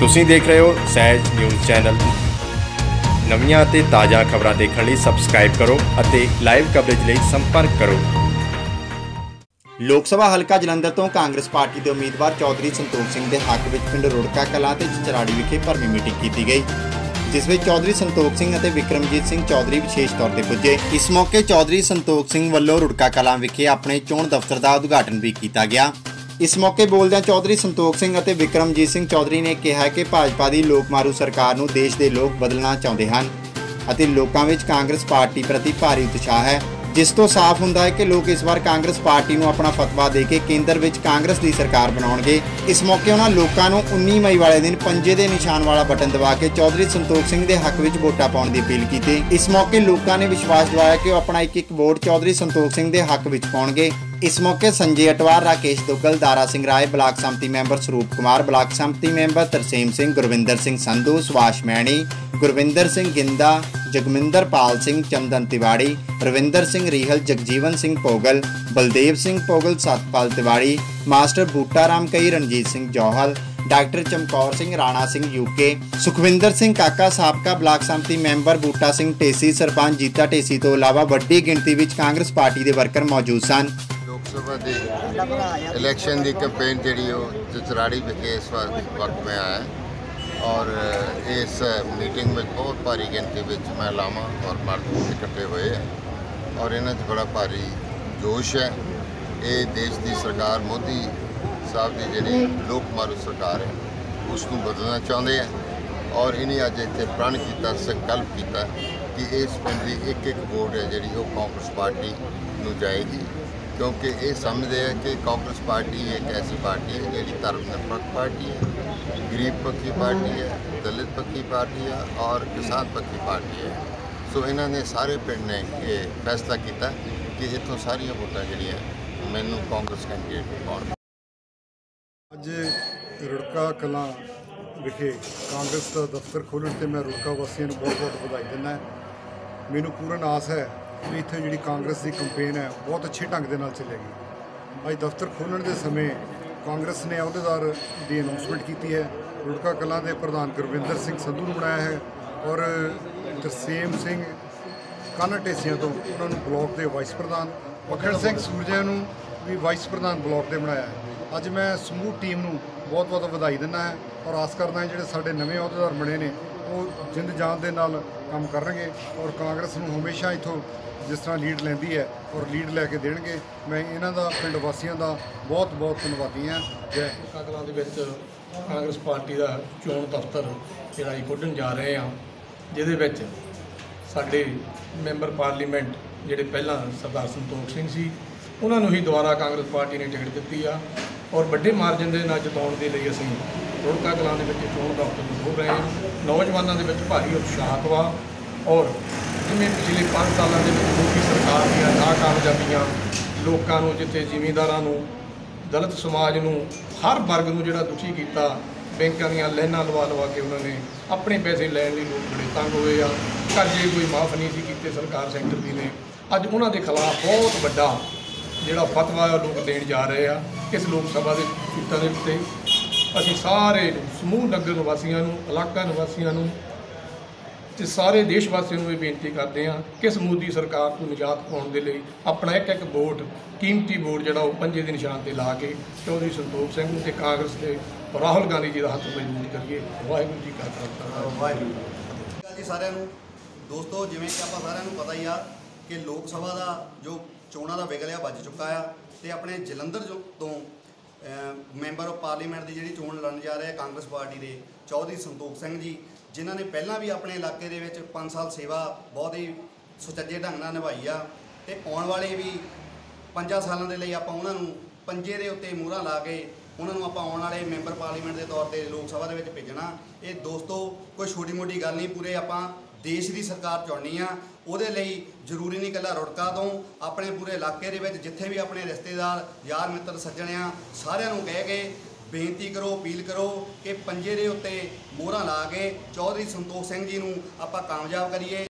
ਤੁਸੀਂ ਦੇਖ ਰਹੇ ਹੋ ਸਹਿਜ ਨਿਊਜ਼ ਚੈਨਲ। ਨਵੀਆਂ ਅਤੇ ਤਾਜ਼ਾ ਖਬਰਾਂ ਦੇਖਣ ਲਈ ਸਬਸਕ੍ਰਾਈਬ ਕਰੋ ਅਤੇ ਲਾਈਵ ਕਵਰੇਜ ਲਈ ਸੰਪਰਕ ਕਰੋ। लोक सभा हल्का जलंधर तो कांग्रेस पार्टी के उम्मीदवार चौधरी संतोख सिंह के हक में पिंड रुड़का कलां ते चचराड़ी विखे भरवीं मीटिंग की गई, जिस में चौधरी संतोख सिंह और विक्रमजीत सिंह चौधरी विशेष तौर पर पुजे। इस मौके चौधरी संतोख सिंह वालों रुड़का कलां विखे अपने चोण दफ्तर का उद्घाटन भी किया गया। इस मौके बोलदे चौधरी संतोख सिंह और विक्रमजीत सिंह चौधरी ने कहा कि भाजपा की लोक मारू सरकार नूं देश के लोग बदलना चाहते हैं और लोगों में कांग्रेस पार्टी प्रति भारी उत्साह है, जिस तो साफ हुंदा है कि लोग इस बार कांग्रेस पार्टी नूं अपना फतवा दे के केंद्र विच कांग्रेस की सरकार बनाउणगे। इस मौके उन्हां लोकां नूं 19 मई वाले दिन पंजे दे निशान वाला बटन दबा के चौधरी संतोख सिंह के हक विच वोटां पाउण दी अपील की। इस मौके लोकां ने विश्वास दिवाया कि अपना एक वोट चौधरी संतोख सिंह के हक विच पाउणगे। इस मौके Sanjay Atwar, Rakesh Duggal, Dara Singh Rai, block samiti member Swaroop Kumar, block samiti member Tarsem Singh, Gurvinder Singh Sandhu, Subhash Maini, Gurvinder Singh Ginda, Jagminder Pal Singh, Chandan Tiwari, Ravinder Singh Rehal, Jagjivan Singh Pogal, Baldev Singh Pogal, Satpal Tiwari, master Boota Ram कई, रणजीत सिंह जौहल, डॉक्टर चमकौर सिंह, राणा सिंह यूके, सुखविंदर सिंह काका, साबका ब्लाक संमति मैंबर बूटा सिंह टेसी, सरपंच जीता टेसी तो इलावा वड्डी गिणती विच कांग्रेस पार्टी के वर्कर मौजूद सन। लोक सभा की इलैक्शन की कैंपेन जी चचराड़ी विखे इस वक्त में आया है और इस मीटिंग में बहुत भारी गिनती में महिलावां और मर्द इकट्ठे हुए हैं और इन्हां बड़ा भारी जोश है। ये देश की सरकार मोदी साहब की जी लोक मारू सरकार है उसनूं बदलना चाहते हैं और इन्हें अज इत्थे प्रण किया, संकल्प किया कि इस पिंड की एक वोट है जी कांग्रेस पार्टी नूं जाएगी, क्योंकि ये समझते हैं कि कांग्रेस पार्टी एक ऐसी पार्टी है जी धर्मनिरपेक्ष पार्टी है, गरीब पक्षी पार्टी है, दलित पक्षी पार्टी है और किसान पक्षी पार्टी है। सो इन्होंने सारे पिंड ने ये फैसला किया कि इतों सारिया वोटां जिहड़ियां मैनूं कांग्रेस कैंडीडेट नूं पाउण। अज रुड़का कलां विखे कांग्रेस का दफ्तर खोलण ते मैं रुड़का वासियों को बहुत बहुत बधाई दिंदा। मैनूं पूर्ण आस है कि इत्थे जिहड़ी कांग्रेस की कंपेन है बहुत अच्छे ढंग दे नाल चलेगी। अज दफ्तर खोलण दे समय कांग्रेस ने अहुदेदार की अनाउंसमेंट की है। रुड़का कलां के प्रधान गुरविंदर सिंह संधू नूं बनाया है और तरसेम सिंह काना टेसियां तो उन्होंने ब्लॉक के वाइस प्रधान, मखण सिंह सूरजिया नूं भी वाइस प्रधान ब्लॉक के बनाया है। अज मैं समूह टीम नूं बहुत बहुत बधाई दिंदा है और आस करदा है जिहड़े साडे नवे अहुदेदार बने ने वो जिंद जान दे नाल काम करनगे और कांग्रेस नूं हमेशा इत्थों जिस तरह लीड लैंदी है और लीड लैके देणगे। मैं इन्हां दा पिंड वासियों का बहुत बहुत धन्नवादी हाँ। जय कलां दे विच कांग्रेस पार्टी का चोण दफ्तर जिहड़ा खोलण जा रहे हैं, जिहदे विच साडे मैंबर पार्लीमेंट जिहड़े पहलां सरदार संतोख सिंह सी उन्हां नूं ही दुबारा कांग्रेस पार्टी ने टिकट दित्ती आ और वड्डे मार्जन दे नाल जिताउण दे लई असीं रुड़का कलां दे विच चोण दफ्तर खोल रहे हैं। नौजवानों के भारी उत्साह वा और जिवें पिछले 5 सालों के मोदी सरकार दी नाकामयाबियां लोगों को जिथे जिमींदारां नूं दलित समाज नूं हर वर्ग नूं जिहड़ा दुखी किया, बैंकों दी लाइनां लवा के उन्होंने अपने पैसे लैण लई लोग बड़े तंग होए आ, कर्जे कोई माफ़ नहीं सी कीते सरकार सेंटर दी ने। अज उन्हां दे खिलाफ बहुत वड्डा जिहड़ा फतवा लोग देण जा रहे आ इस लोक सभा के सीटां दे उत्ते। असीं सारे समूह नगर निवासियों नूं, इलाका निवासियों नूं ते सारे देश वासियों को बेनती करते हैं कि इस मोदी सरकार को निजात पाने के लिए अपना एक वोट कीमती वोट जो पंजे के निशान से ला के चौधरी संतोख सिंह ते कांग्रेस के राहुल गांधी जी का हथ मजबूत करिए। वाहिगुरू जी का खालसा वाहिगुरू जी। सारिਆਂ ਨੂੰ दोस्तों जिवें कि ਆਪਾਂ ਸਾਰਿਆਂ ਨੂੰ पता ही आ कि लोक सभा का जो चोणां का विगल बज चुका है तो अपने जलंधर तो मैंबर ऑफ पार्लीमेंट की जी चोण लड़न जा रहे हैं कांग्रेस पार्टी के चौधरी संतोख सिंह जी, जिन्होंने पहला भी अपने इलाके के 5 साल सेवा बहुत ही सुचज्जे ढंग नाल निभाई आ ते आने वाले भी 5 सालों के लिए आप उन्होंने पंजे के उत्ते मूहरां ला के उन्होंने आप आने वाले मैंबर पार्लीमेंट के तौर पर लोक सभा के भेजना। ये दोस्तों कोई छोटी मोटी गल नहीं, पूरे आप देश की सरकार चाहनी आ। ਉਹਦੇ ਲਈ ਜ਼ਰੂਰੀ नहीं कला रुड़का तो अपने पूरे इलाके के जिथे भी अपने रिश्तेदार यार मित्र सज्जण आ सारिਆਂ ਨੂੰ कह के बेनती करो, अपील करो कि पंजे के उत्ते मोहरां ला के चौधरी संतोख सिंह जी नूं आपां कामयाब करिए।